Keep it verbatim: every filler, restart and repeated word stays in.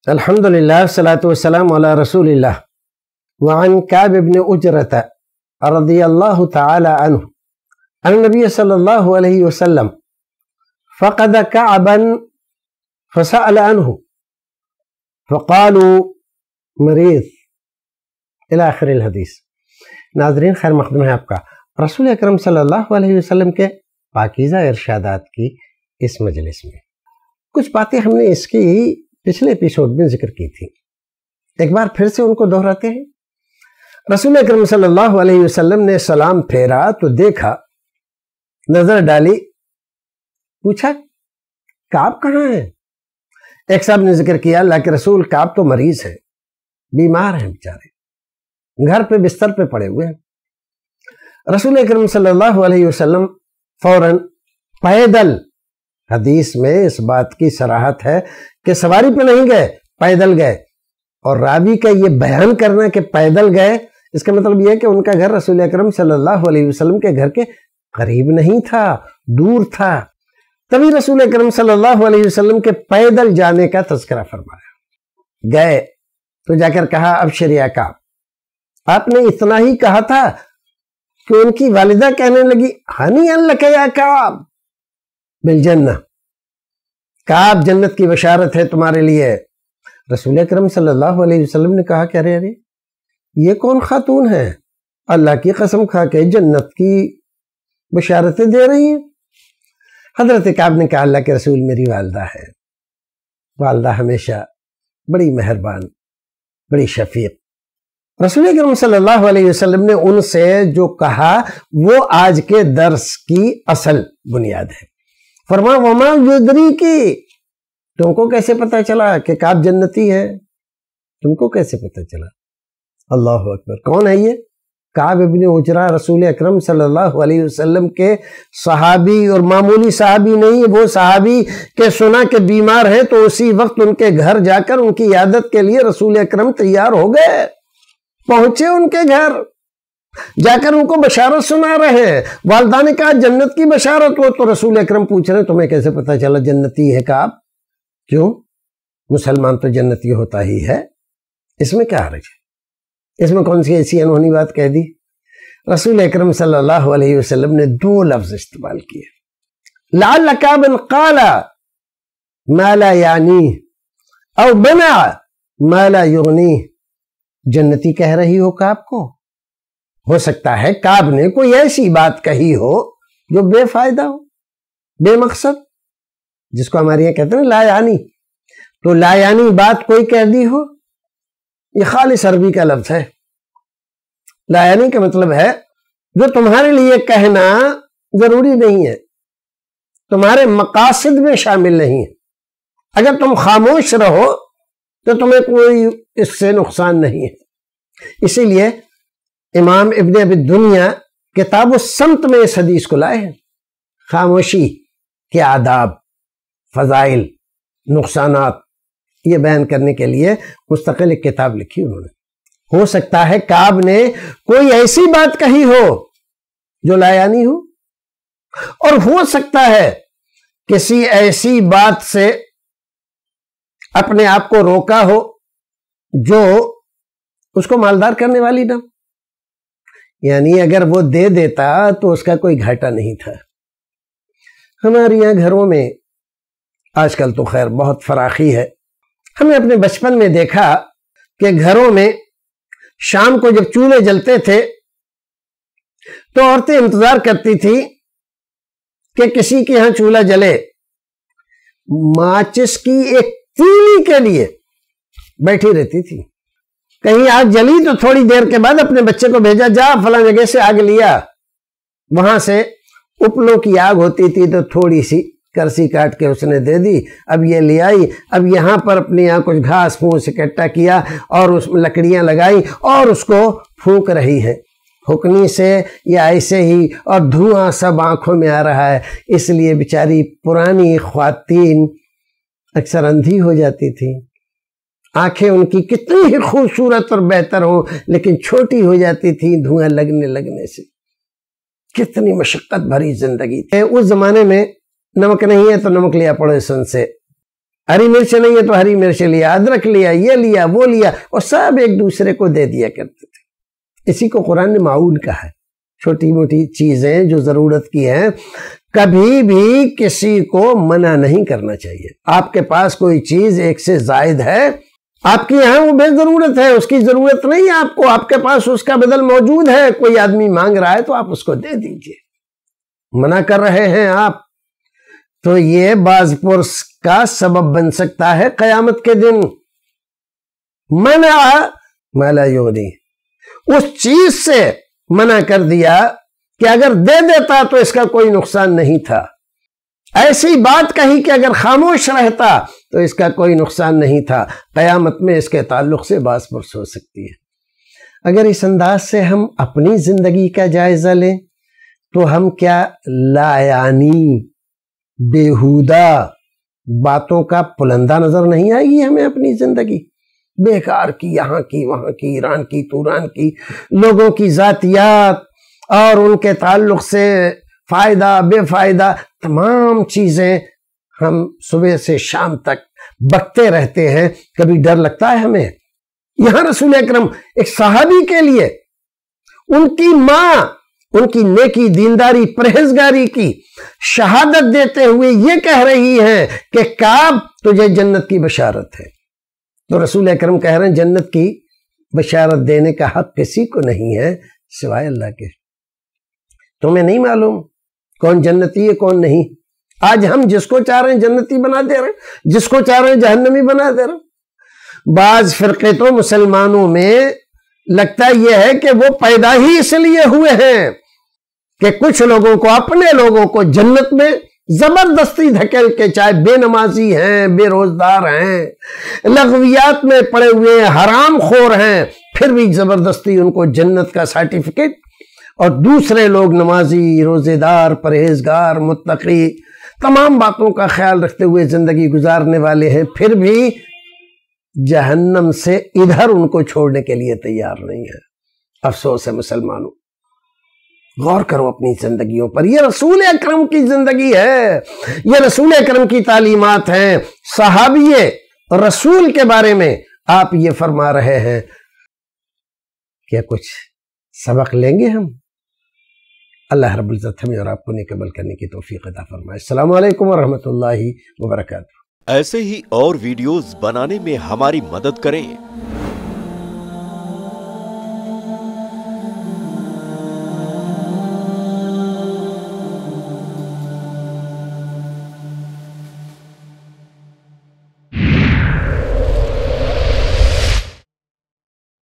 الحمدللہ والصلاة والسلام علی رسول اللہ وعن کعب بن اجرۃ رضی اللہ تعالی عنہ ان النبی صلی اللہ علیہ وسلم فقد کعبا فسأل عنہ فقالوا مریض الی آخر الحدیث۔ ناظرین خیر مقدم ہے آپ کا۔ رسول اکرم صلی اللہ علیہ وسلم کے پاکیزہ ارشادات کی اس مجلس میں کچھ باتیں ہم نے اس کی پچھلے ایپیسوڈ میں ذکر کی تھی، ایک بار پھر سے ان کو دہراتے ہیں۔ رسول اکرم صلی اللہ علیہ وسلم نے سلام پھیرا تو دیکھا، نظر ڈالی، پوچھا کعب کہاں ہے؟ ایک صاحب نے ذکر کیا اللہ کے رسول کعب تو مریض ہے، بیمار ہیں بیچارے، گھر پہ بستر پہ پڑے ہوئے ہیں۔ رسول اکرم صلی اللہ علیہ وسلم فوراً پیدل، حدیث میں اس بات کی صراحت ہے کہ سواری پہ نہیں گئے، پیدل گئے، اور راوی کا یہ بیان کرنا کہ پیدل گئے اس کا مطلب یہ ہے کہ ان کا گھر رسول اکرم صلی اللہ علیہ وسلم کے گھر کے قریب نہیں تھا، دور تھا، تبھی رسول اکرم صلی اللہ علیہ وسلم کے پیدل جانے کا تذکرہ فرمایا۔ گئے تو جا کر کہا ابشر یا کعب، آپ نے اتنا ہی کہا تھا کہ ان کی والدہ کہنے لگی ہنی ان لک یا کعب بالجنہ، کعب جنت کی بشارت ہے تمہارے لیے۔ رسول اکرم صلی اللہ علیہ وسلم نے کہا کہ ارے ارے یہ کون خاتون ہے اللہ کی قسم کھا کے جنت کی بشارتیں دے رہی ہیں؟ حضرت کعب نے کہا اللہ کے رسول میری والدہ ہے، والدہ ہمیشہ بڑی مہربان، بڑی شفیق۔ رسول اکرم صلی اللہ علیہ وسلم نے ان سے جو کہا وہ آج کے درس کی اصل بنیاد ہے۔ فرما وما یدری کی، تم کو کیسے پتہ چلا کہ کعب جنتی ہے؟ تم کو کیسے پتہ چلا؟ اللہ اکبر، کون ہے یہ؟ کعب ابن اجرہ، رسول اکرم صلی اللہ علیہ وسلم کے صحابی، اور معمولی صحابی نہیں، وہ صحابی کہ سنا کہ بیمار ہے تو اسی وقت ان کے گھر جا کر ان کی عیادت کے لیے رسول اکرم تیار ہو گئے، پہنچے ان کے گھر، جا کر ان کو بشارت سنا رہے ہیں۔ والدہ نے کہا جنت کی بشارت ہو، تو رسول اکرم پوچھ رہے ہیں تمہیں کیسے پتہ چلا جنتی ہے کعب؟ کیوں؟ مسلمان تو جنتی ہوتا ہی ہے، اس میں کیا حرج ہے؟ اس میں کون سی ایسی انہونی بات کہہ دی؟ رسول اکرم صلی اللہ علیہ وسلم نے دو لفظ استعمال کیے، لعل کعب قال ما لا یعنیہ او منع ما لا یغنیہ۔ جنتی کہہ رہی ہو کعب کو، ہو سکتا ہے کعب نے کوئی ایسی بات کہی ہو جو بے فائدہ ہو، بے مقصد، جس کو ہمارے یہاں کہتے ہیں لا یعنی، تو لا یعنی بات کوئی کہہ دی ہو، یہ خالص عربی کا لفظ ہے۔ لا یعنی کا مطلب ہے جو تمہارے لیے کہنا ضروری نہیں ہے، تمہارے مقاصد میں شامل نہیں ہے، اگر تم خاموش رہو تو تمہیں کوئی اس سے نقصان نہیں ہے۔ اسی لیے امام ابن ابی دنیا کتاب الصمت میں اس حدیث کو لائے ہیں، خاموشی کے آداب، فضائل، نقصانات، یہ بیان کرنے کے لیے مستقل ایک کتاب لکھی انہوں نے۔ ہو سکتا ہے کعب نے کوئی ایسی بات کہی ہو جو لا یعنی ہو، اور ہو سکتا ہے کسی ایسی بات سے اپنے آپ کو روکا ہو جو اس کو مالدار کرنے والی نہ، یعنی اگر وہ دے دیتا تو اس کا کوئی گھاٹا نہیں تھا۔ ہمارے یہاں گھروں میں آج کل تو خیر بہت فراخی ہے، ہم نے اپنے بچپن میں دیکھا کہ گھروں میں شام کو جب چولہے جلتے تھے تو عورتیں انتظار کرتی تھی کہ کسی کے ہاں چولہا جلے، ماچس کی ایک تیلی کے لیے بیٹھی رہتی تھی، کہیں آگ جلی تو تھوڑی دیر کے بعد اپنے بچے کو بھیجا جا فلاں جگہ سے آگ لیا، وہاں سے اپلوں کی آگ ہوتی تھی تو تھوڑی سی کرسی کاٹ کے اس نے دے دی، اب یہ لے آئی، اب یہاں پر اپنے یہاں کچھ گھاس پھونس اکٹھا کیا اور اس میں لکڑیاں لگائی اور اس کو پھونک رہی ہے پھونکنے سے یا ایسے ہی، اور دھواں سب آنکھوں میں آ رہا ہے۔ اس لیے بیچاری پرانی خواتین اکثر اندھی ہو جاتی تھی، آنکھیں ان کی کتنی ہی خوبصورت اور بہتر ہوں لیکن چھوٹی ہو جاتی تھی دھواں لگنے لگنے سے۔ کتنی مشقت بھری زندگی تھی۔ اس زمانے میں نمک نہیں ہے تو نمک لیا پڑوسن سے، ہری مرچ نہیں ہے تو ہری مرچ لیا، ادرک لیا، یہ لیا وہ لیا، اور سب ایک دوسرے کو دے دیا کرتے تھے۔ اسی کو قرآن نے معاون کہا ہے۔ چھوٹی موٹی چیزیں جو ضرورت کی ہیں کبھی بھی کسی کو منع نہیں کرنا چاہیے۔ آپ کے پاس کوئی چیز ایک سے زائد ہے، آپ کی یہاں وہ بے ضرورت ہے، اس کی ضرورت نہیں ہے آپ کو، آپ کے پاس اس کا بدل موجود ہے، کوئی آدمی مانگ رہا ہے تو آپ اس کو دے دیجئے۔ منع کر رہے ہیں آپ تو یہ باز پرس کا سبب بن سکتا ہے قیامت کے دن۔ منع ما لا یغنی، اس چیز سے منع کر دیا کہ اگر دے دیتا تو اس کا کوئی نقصان نہیں تھا، ایسی بات کہی کہ اگر خاموش رہتا تو اس کا کوئی نقصان نہیں تھا، قیامت میں اس کے تعلق سے باز پرس ہو سکتی ہے۔ اگر اس انداز سے ہم اپنی زندگی کا جائزہ لیں تو ہم کیا لایانی بیہودہ باتوں کا پلندہ نظر نہیں آئے گی ہمیں اپنی زندگی؟ بیکار کی، یہاں کی وہاں کی، ایران کی توران کی، لوگوں کی ذاتیات اور ان کے تعلق سے فائدہ بے فائدہ تمام چیزیں ہم صبح سے شام تک بکتے رہتے ہیں۔ کبھی ڈر لگتا ہے ہمیں؟ یہاں رسول اکرم ایک صحابی کے لیے ان کی ماں ان کی نیکی، دینداری، پرہیزگاری کی شہادت دیتے ہوئے یہ کہہ رہی ہیں کہ کعب تجھے جنت کی بشارت ہے، تو رسول اکرم کہہ رہے ہیں جنت کی بشارت دینے کا حق کسی کو نہیں ہے سوائے اللہ کے۔ تمہیں نہیں معلوم کون جنتی ہے کون نہیں؟ آج ہم جس کو چاہ رہے ہیں جنتی بنا دے رہے ہیں، جس کو چاہ رہے ہیں جہنمی بنا دے رہے ہیں۔ بعض فرقے تو مسلمانوں میں لگتا یہ ہے کہ وہ پیدا ہی اس لیے ہوئے ہیں کہ کچھ لوگوں کو، اپنے لوگوں کو جنت میں زبردستی دھکیل کے، چاہے بے نمازی ہیں، بے روزدار ہیں، لغویات میں پڑے ہوئے ہیں، حرام خور ہیں، پھر بھی زبردستی ان کو جنت کا سرٹیفکیٹ، اور دوسرے لوگ نمازی، روزے دار، پرہیزگار، متقی، تمام باتوں کا خیال رکھتے ہوئے زندگی گزارنے والے ہیں، پھر بھی جہنم سے ادھر ان کو چھوڑنے کے لیے تیار نہیں ہے۔ افسوس ہے مسلمانوں، غور کرو اپنی زندگیوں پر۔ یہ رسول اکرم کی زندگی ہے، یہ رسول اکرم کی تعلیمات ہیں۔ صحابی رسول کے بارے میں آپ یہ فرما رہے ہیں، کیا کچھ سبق لیں گے ہم؟ اللہ رب العزت ہمیں اور آپ کو نیک عمل کرنے کی توفیق عطا فرمائے۔ السلام علیکم ورحمۃ اللہ وبرکاتہ۔ ایسے ہی اور ویڈیوز بنانے میں ہماری مدد کریں۔